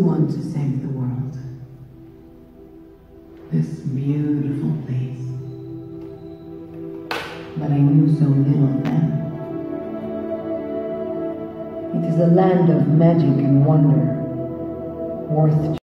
want to save the world. This beautiful place. But I knew so little then. It is a land of magic and wonder, worth